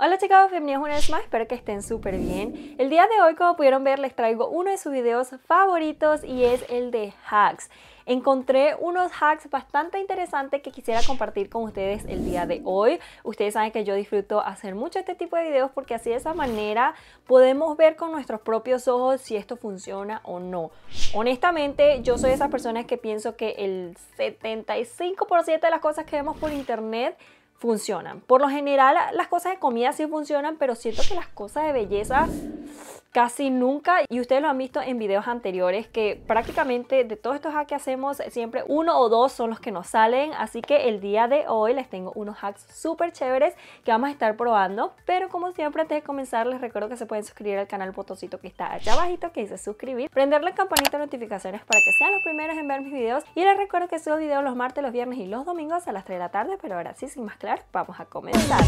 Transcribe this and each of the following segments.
Hola chicos, bienvenidos una vez más, espero que estén súper bien. El día de hoy, como pudieron ver, les traigo uno de sus videos favoritos y es el de hacks. Encontré unos hacks bastante interesantes que quisiera compartir con ustedes el día de hoy. Ustedes saben que yo disfruto hacer mucho este tipo de videos porque así de esa manera podemos ver con nuestros propios ojos si esto funciona o no. Honestamente, yo soy de esas personas que pienso que el 75% de las cosas que vemos por internet funcionan. Por lo general las cosas de comida sí funcionan, pero siento que las cosas de belleza casi nunca, y ustedes lo han visto en videos anteriores, que prácticamente de todos estos hacks que hacemos siempre uno o dos son los que nos salen. Así que el día de hoy les tengo unos hacks súper chéveres que vamos a estar probando, pero como siempre antes de comenzar les recuerdo que se pueden suscribir al canal, botoncito que está allá abajito que dice suscribir, prender la campanita de notificaciones para que sean los primeros en ver mis videos, y les recuerdo que subo videos los martes, los viernes y los domingos a las 3 de la tarde. Pero ahora sí, sin más claro, vamos a comenzar.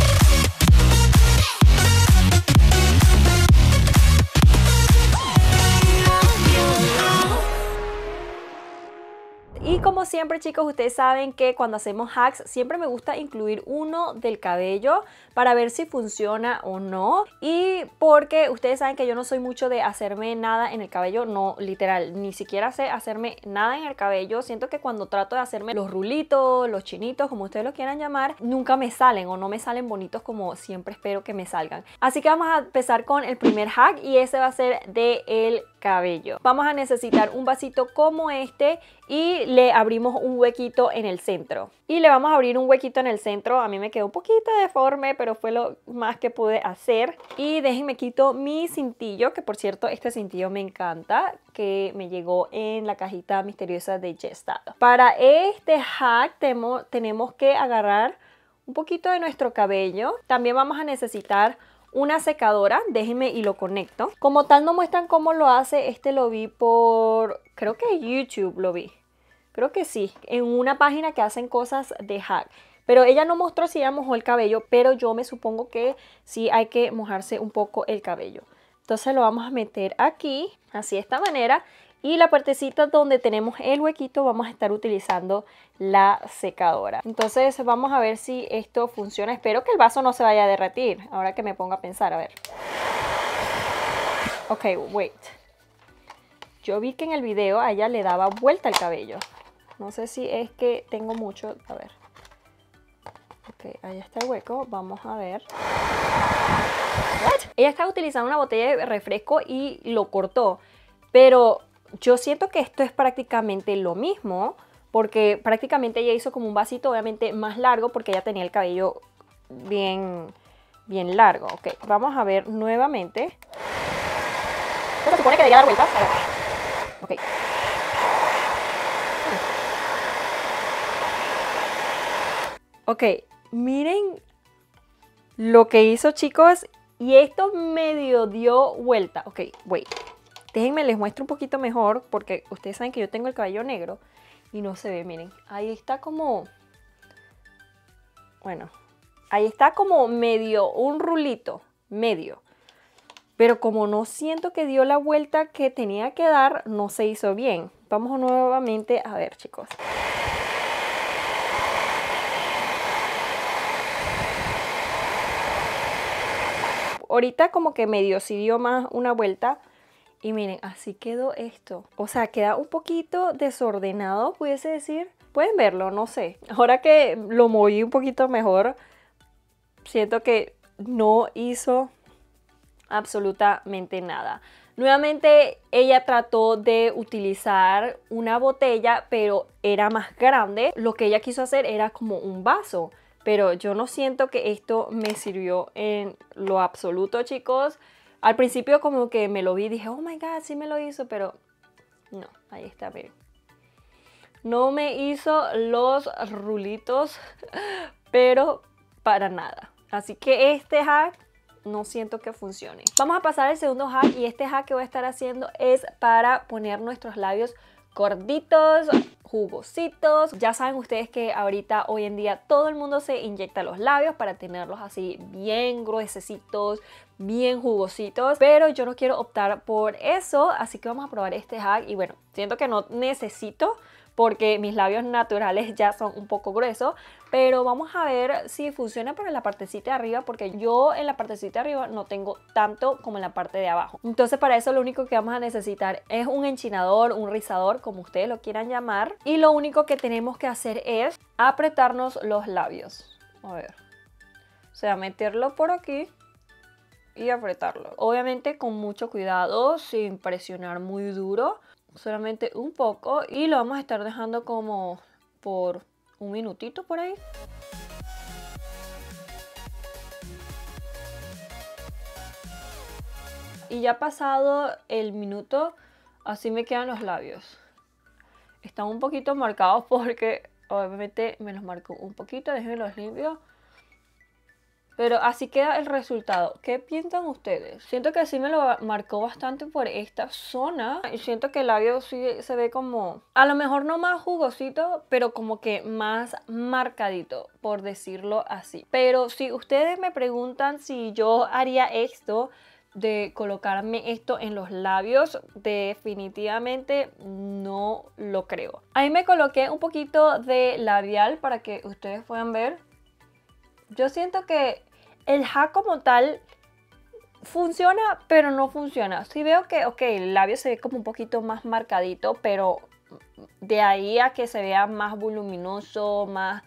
Y como siempre chicos, ustedes saben que cuando hacemos hacks siempre me gusta incluir uno del cabello para ver si funciona o no. Y porque ustedes saben que yo no soy mucho de hacerme nada en el cabello, no, literal, ni siquiera sé hacerme nada en el cabello. Siento que cuando trato de hacerme los rulitos, los chinitos, como ustedes lo quieran llamar, nunca me salen o no me salen bonitos como siempre espero que me salgan. Así que vamos a empezar con el primer hack y ese va a ser de el cabello. Vamos a necesitar un vasito como este y le abrimos un huequito en el centro. Y le vamos a abrir un huequito en el centro. A mí me quedó un poquito deforme, pero fue lo más que pude hacer. Y déjenme quito mi cintillo, que por cierto este cintillo me encanta, que me llegó en la cajita misteriosa de Gestyle. Para este hack tenemos que agarrar un poquito de nuestro cabello. También vamos a necesitar una secadora, déjenme y lo conecto. Como tal no muestran cómo lo hace, este lo vi por, creo que YouTube lo vi. Creo que sí, en una página que hacen cosas de hack. Pero ella no mostró si ella mojó el cabello, pero yo me supongo que sí hay que mojarse un poco el cabello. Entonces lo vamos a meter aquí, así de esta manera. Y la partecita donde tenemos el huequito vamos a estar utilizando la secadora. Entonces vamos a ver si esto funciona. Espero que el vaso no se vaya a derretir. Ahora que me pongo a pensar, a ver. Ok, wait. Yo vi que en el video a ella le daba vuelta el cabello. No sé si es que tengo mucho. A ver. Ok, ahí está el hueco. Vamos a ver. What? Ella estaba utilizando una botella de refresco y lo cortó. Pero yo siento que esto es prácticamente lo mismo, porque prácticamente ella hizo como un vasito obviamente más largo porque ella tenía el cabello bien largo. Ok, vamos a ver nuevamente. Esto se supone que debería dar vueltas. A ver. Ok. Ok, miren lo que hizo chicos, y esto medio dio vuelta. Ok, wait. Déjenme les muestro un poquito mejor porque ustedes saben que yo tengo el cabello negro y no se ve, miren. Ahí está como, bueno, ahí está como medio un rulito, medio. Pero como no siento que dio la vuelta que tenía que dar, no se hizo bien. Vamos nuevamente a ver, chicos. Ahorita como que medio sí dio más una vuelta. Y miren, así quedó esto. O sea, queda un poquito desordenado, pudiese decir. Pueden verlo, no sé. Ahora que lo moví un poquito mejor, siento que no hizo absolutamente nada. Nuevamente, ella trató de utilizar una botella, pero era más grande. Lo que ella quiso hacer era como un vaso. Pero yo no siento que esto me sirvió en lo absoluto, chicos. Al principio como que me lo vi y dije, oh my god, sí me lo hizo, pero no, ahí está, miren. No me hizo los rulitos, pero para nada. Así que este hack no siento que funcione. Vamos a pasar al segundo hack, y este hack que voy a estar haciendo es para poner nuestros labios gorditos, jugositos. Ya saben ustedes que ahorita, hoy en día, todo el mundo se inyecta los labios para tenerlos así bien gruesecitos, bien jugositos, pero yo no quiero optar por eso, así que vamos a probar este hack. Y bueno, siento que no necesito porque mis labios naturales ya son un poco gruesos, pero vamos a ver si funciona para la partecita de arriba, porque yo en la partecita de arriba no tengo tanto como en la parte de abajo. Entonces para eso lo único que vamos a necesitar es un enchinador, un rizador, como ustedes lo quieran llamar, y lo único que tenemos que hacer es apretarnos los labios. A ver, o sea, meterlo por aquí y apretarlo. Obviamente con mucho cuidado, sin presionar muy duro, solamente un poco, y lo vamos a estar dejando como por un minutito por ahí. Y ya pasado el minuto, así me quedan los labios. Están un poquito marcados porque obviamente me los marco un poquito, déjenme los limpios. Pero así queda el resultado. ¿Qué piensan ustedes? Siento que sí me lo marcó bastante por esta zona. Y siento que el labio sí se ve como, a lo mejor no más jugosito, pero como que más marcadito, por decirlo así. Pero si ustedes me preguntan si yo haría esto, de colocarme esto en los labios, definitivamente no lo creo. Ahí me coloqué un poquito de labial para que ustedes puedan ver. Yo siento que el hack como tal funciona, pero no funciona. Sí veo que, ok, el labio se ve como un poquito más marcadito, pero de ahí a que se vea más voluminoso, más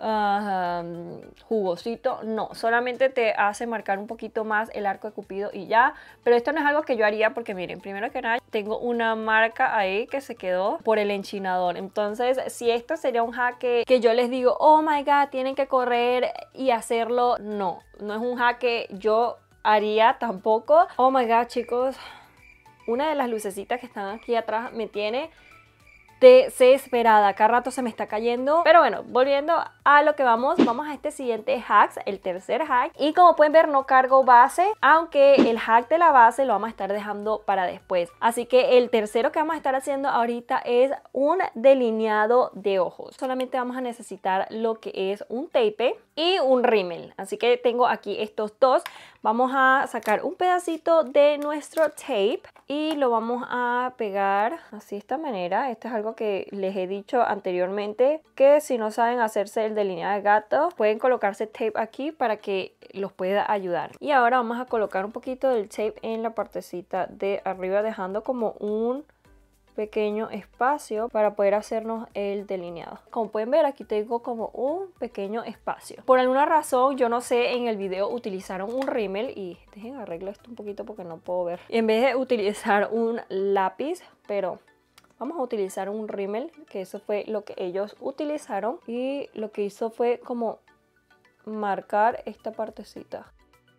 jugosito, no. Solamente te hace marcar un poquito más el arco de Cupido y ya. Pero esto no es algo que yo haría porque miren, primero que nada, tengo una marca ahí que se quedó por el enchinador. Entonces, si esto sería un hack que yo les digo, oh my god, tienen que correr y hacerlo, no. No es un hack que yo haría tampoco. Oh my god, chicos, una de las lucecitas que están aquí atrás me tiene desesperada, cada rato se me está cayendo. Pero bueno, volviendo a lo que vamos a este siguiente hack, el tercer hack. Y como pueden ver, no cargo base, aunque el hack de la base lo vamos a estar dejando para después. Así que el tercero que vamos a estar haciendo ahorita es un delineado de ojos. Solamente vamos a necesitar lo que es un tape y un rímel. Así que tengo aquí estos dos. Vamos a sacar un pedacito de nuestro tape y lo vamos a pegar así de esta manera. Esto es algo que les he dicho anteriormente, que si no saben hacerse el delineado de gato, pueden colocarse tape aquí para que los pueda ayudar. Y ahora vamos a colocar un poquito del tape en la partecita de arriba, dejando como un pequeño espacio para poder hacernos el delineado. Como pueden ver, aquí tengo como un pequeño espacio. Por alguna razón, yo no sé, en el video utilizaron un rímel y dejen arreglo esto un poquito porque no puedo ver. Y en vez de utilizar un lápiz, pero vamos a utilizar un rímel, que eso fue lo que ellos utilizaron, y lo que hizo fue como marcar esta partecita.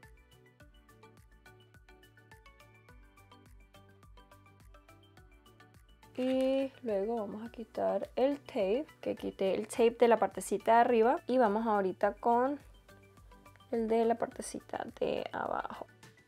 Y luego vamos a quitar el tape, que quité el tape de la partecita de arriba, y vamos ahorita con el de la partecita de abajo.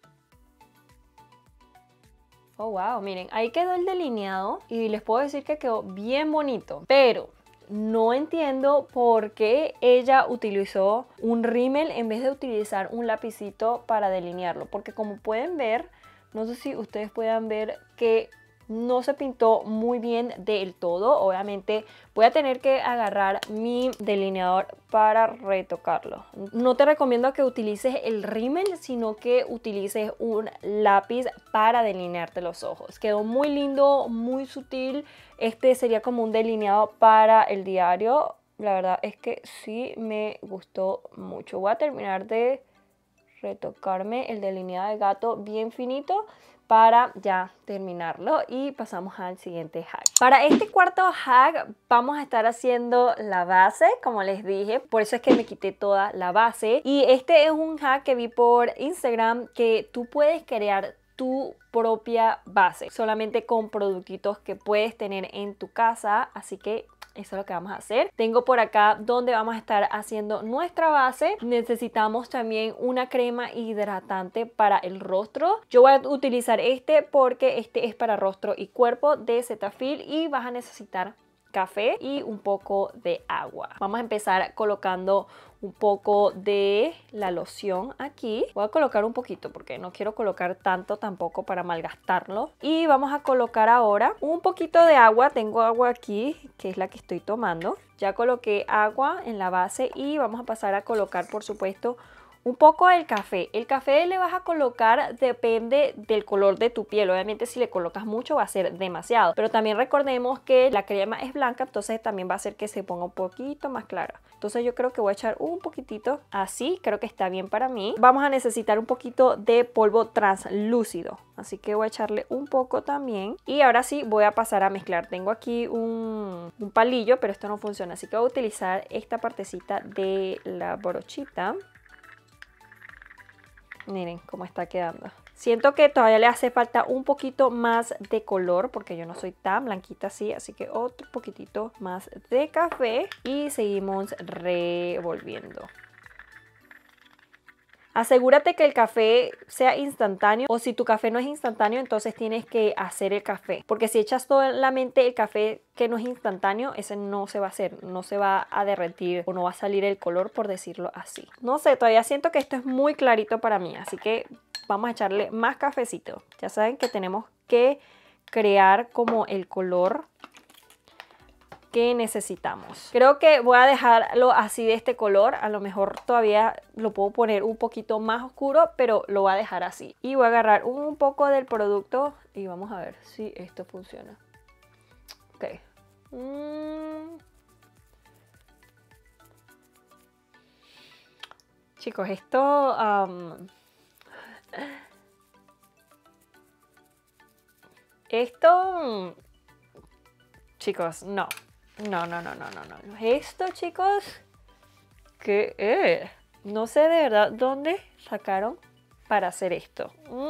Oh wow, miren, ahí quedó el delineado y les puedo decir que quedó bien bonito, pero no entiendo por qué ella utilizó un rímel en vez de utilizar un lapicito para delinearlo, porque como pueden ver, no sé si ustedes puedan ver que no se pintó muy bien del todo. Obviamente voy a tener que agarrar mi delineador para retocarlo. No te recomiendo que utilices el rímel, sino que utilices un lápiz para delinearte los ojos. Quedó muy lindo, muy sutil. Este sería como un delineado para el diario. La verdad es que sí me gustó mucho. Voy a terminar de retocarme el delineado de gato bien finito para ya terminarlo y pasamos al siguiente hack. Para este cuarto hack vamos a estar haciendo la base, como les dije, por eso es que me quité toda la base. Y este es un hack que vi por Instagram, que tú puedes crear tu propia base solamente con productitos que puedes tener en tu casa, así que eso es lo que vamos a hacer. Tengo por acá donde vamos a estar haciendo nuestra base. Necesitamos también una crema hidratante para el rostro. Yo voy a utilizar este porque este es para rostro y cuerpo, de Cetaphil, y vas a necesitar café y un poco de agua. Vamos a empezar colocando un poco de la loción aquí. Voy a colocar un poquito porque no quiero colocar tanto tampoco para malgastarlo. Y vamos a colocar ahora un poquito de agua. Tengo agua aquí, que es la que estoy tomando. Ya coloqué agua en la base y vamos a pasar a colocar, por supuesto, un poco del café. El café le vas a colocar, depende del color de tu piel. Obviamente si le colocas mucho va a ser demasiado. Pero también recordemos que la crema es blanca, entonces también va a hacer que se ponga un poquito más clara. Entonces yo creo que voy a echar un poquitito así. Creo que está bien para mí. Vamos a necesitar un poquito de polvo translúcido. Así que voy a echarle un poco también. Y ahora sí voy a pasar a mezclar. Tengo aquí un palillo, pero esto no funciona. Así que voy a utilizar esta partecita de la brochita. Miren cómo está quedando. Siento que todavía le hace falta un poquito más de color porque yo no soy tan blanquita así que otro poquitito más de café y seguimos revolviendo. Asegúrate que el café sea instantáneo, o si tu café no es instantáneo, entonces tienes que hacer el café. Porque si echas solamente el café que no es instantáneo, ese no se va a hacer, no se va a derretir o no va a salir el color, por decirlo así. No sé, todavía siento que esto es muy clarito para mí, así que vamos a echarle más cafecito. Ya saben que tenemos que crear como el color que necesitamos. Creo que voy a dejarlo así de este color. A lo mejor todavía lo puedo poner un poquito más oscuro, pero lo voy a dejar así. Y voy a agarrar un poco del producto y vamos a ver si esto funciona. Ok. Chicos, chicos, no. No. Esto, chicos, ¿qué es? No sé de verdad dónde sacaron para hacer esto.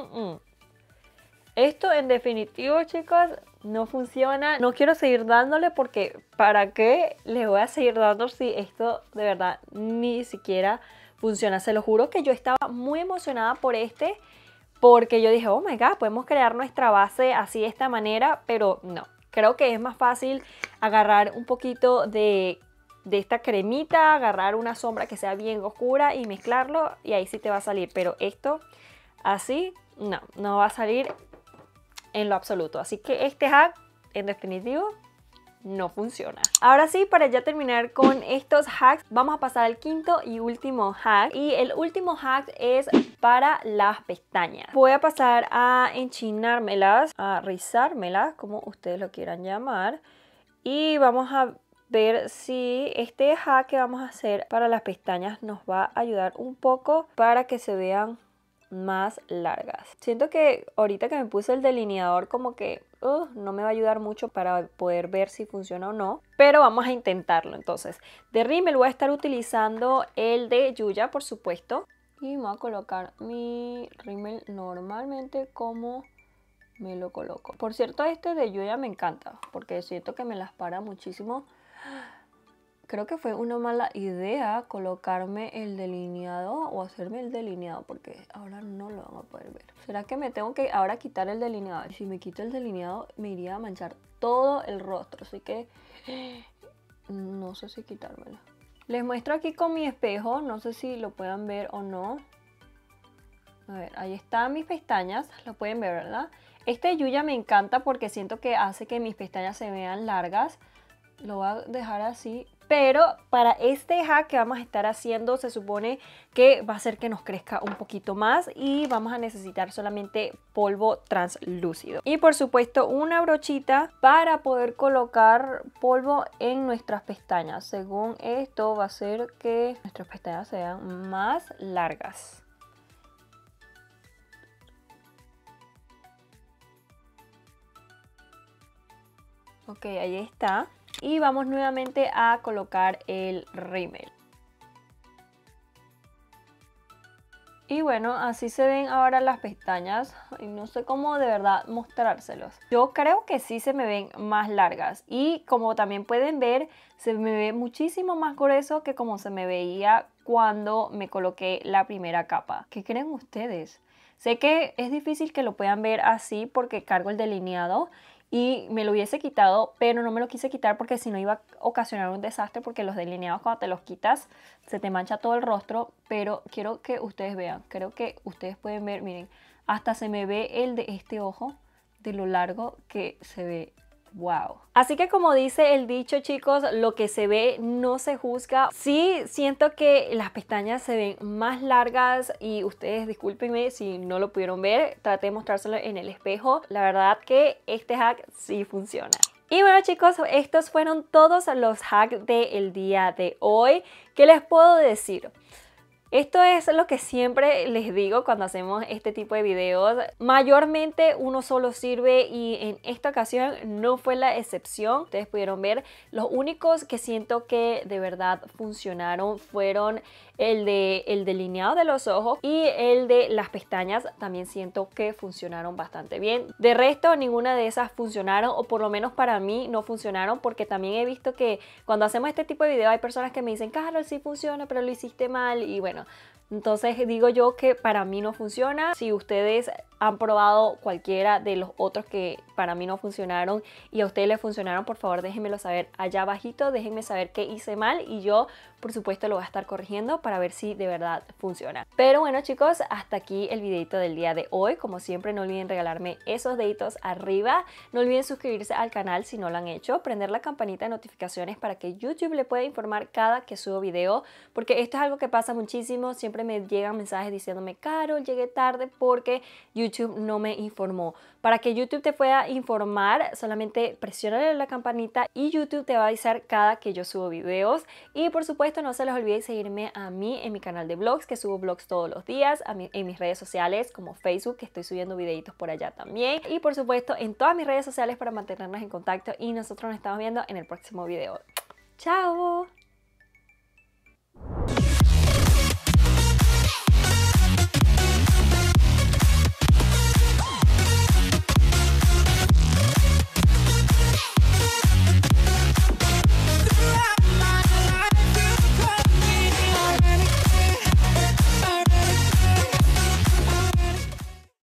Esto en definitivo, chicos, no funciona. No quiero seguir dándole porque ¿para qué les voy a seguir dando si esto de verdad ni siquiera funciona? Se lo juro que yo estaba muy emocionada por porque yo dije, oh my god, podemos crear nuestra base así de esta manera, pero no. Creo que es más fácil agarrar un poquito de esta cremita, agarrar una sombra que sea bien oscura y mezclarlo y ahí sí te va a salir. Pero esto así no va a salir en lo absoluto. Así que este hack en definitivo no funciona. Ahora sí, para ya terminar con estos hacks, vamos a pasar al quinto y último hack. Y el último hack es para las pestañas. Voy a pasar a enchinármelas, a rizármelas, como ustedes lo quieran llamar. Y vamos a ver si este hack que vamos a hacer para las pestañas nos va a ayudar un poco para que se vean más largas. Siento que ahorita que me puse el delineador como que no me va a ayudar mucho para poder ver si funciona o no, pero vamos a intentarlo. Entonces, de rímel voy a estar utilizando el de Yuya, por supuesto, y voy a colocar mi rímel normalmente como me lo coloco. Por cierto, este de Yuya me encanta porque siento que me las para muchísimo. Creo que fue una mala idea colocarme el delineado o hacerme el delineado porque ahora no lo van a poder ver. ¿Será que me tengo que ahora quitar el delineado? Si me quito el delineado me iría a manchar todo el rostro, así que no sé si quitármelo. Les muestro aquí con mi espejo, no sé si lo puedan ver o no. A ver, ahí están mis pestañas, lo pueden ver, ¿verdad? Este Yuya me encanta porque siento que hace que mis pestañas se vean largas. Lo voy a dejar así. Pero para este hack que vamos a estar haciendo se supone que va a hacer que nos crezca un poquito más y vamos a necesitar solamente polvo translúcido. Y por supuesto una brochita para poder colocar polvo en nuestras pestañas. Según esto va a hacer que nuestras pestañas sean más largas. Ok, ahí está. Y vamos nuevamente a colocar el rímel. Y bueno, así se ven ahora las pestañas. Y no sé cómo de verdad mostrárselos. Yo creo que sí se me ven más largas. Y como también pueden ver, se me ve muchísimo más grueso que como se me veía cuando me coloqué la primera capa. ¿Qué creen ustedes? Sé que es difícil que lo puedan ver así porque cargo el delineado. y me lo hubiese quitado, pero no me lo quise quitar porque si no iba a ocasionar un desastre, porque los delineados cuando te los quitas se te mancha todo el rostro. Pero quiero que ustedes vean, creo que ustedes pueden ver, miren, hasta se me ve el de este ojo, de lo largo que se ve. Wow. Así que como dice el dicho, chicos, lo que se ve no se juzga. Sí siento que las pestañas se ven más largas y ustedes discúlpenme si no lo pudieron ver, traté de mostrárselo en el espejo. La verdad que este hack sí funciona. Y bueno, chicos, estos fueron todos los hacks del día de hoy. ¿Qué les puedo decir? Esto es lo que siempre les digo cuando hacemos este tipo de videos. Mayormente uno solo sirve y en esta ocasión no fue la excepción. Ustedes pudieron ver, los únicos que siento que de verdad funcionaron fueron el delineado de los ojos y el de las pestañas. También siento que funcionaron bastante bien. De resto, ninguna de esas funcionaron, o por lo menos para mí no funcionaron, porque también he visto que cuando hacemos este tipo de video hay personas que me dicen, Carol, sí funciona, pero lo hiciste mal. Y bueno, entonces digo yo que para mí no funciona. Si ustedes han probado cualquiera de los otros que para mí no funcionaron y a ustedes les funcionaron, por favor déjenmelo saber allá abajito, déjenme saber qué hice mal y yo por supuesto lo voy a estar corrigiendo para ver si de verdad funciona. Pero bueno, chicos, hasta aquí el videito del día de hoy. Como siempre, no olviden regalarme esos deditos arriba, no olviden suscribirse al canal si no lo han hecho, prender la campanita de notificaciones para que YouTube le pueda informar cada que subo video, porque esto es algo que pasa muchísimo. Siempre me llegan mensajes diciéndome, Carol, llegué tarde porque YouTube no me informó. Para que YouTube te pueda informar, solamente presiona la campanita y YouTube te va a avisar cada que yo subo videos. Y por supuesto, no se les olvide seguirme a mí en mi canal de vlogs, que subo vlogs todos los días, en mis redes sociales como Facebook, que estoy subiendo videitos por allá también. Y por supuesto, en todas mis redes sociales para mantenernos en contacto, y nosotros nos estamos viendo en el próximo video. ¡Chao!